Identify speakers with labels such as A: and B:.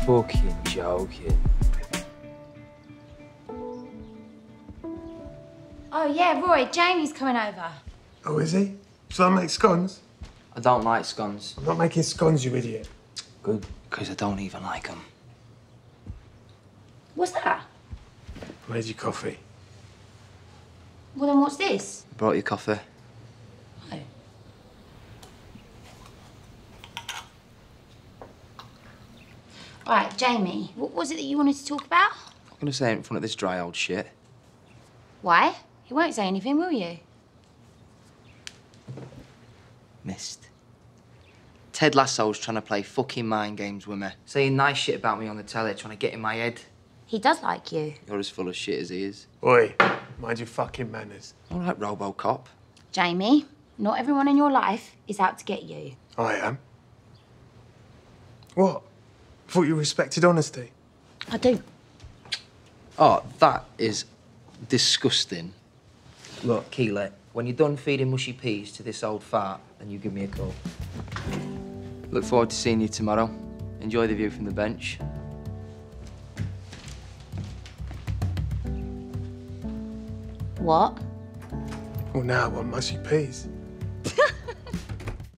A: fucking joking.
B: Oh, yeah, Roy, Jamie's coming over.
C: Oh, is he? Shall I make scones?
A: I don't like scones.
C: I'm not making scones, you idiot.
A: Good, because I don't even like them.
B: What's that?
C: I made you coffee.
B: Well, then what's this?
A: Brought you coffee.
B: Oh. Right, Jamie, what was it that you wanted to talk about?
A: I'm gonna say it in front of this dry old shit.
B: Why? You won't say anything, will you?
A: Missed. Ted Lasso's trying to play fucking mind games with me. Saying nice shit about me on the telly, trying to get in my head.
B: He does like you.
A: You're as full of shit as he is.
C: Oi, mind your fucking manners.
A: All right, Robocop.
B: Jamie, not everyone in your life is out to get you.
C: I am. What? Thought you respected honesty.
B: I do.
A: Oh, that is disgusting. Look, Keely, when you're done feeding mushy peas to this old fart, then you give me a call. Look forward to seeing you tomorrow. Enjoy the view from the bench.
B: What?
C: Well, now I want mushy peas.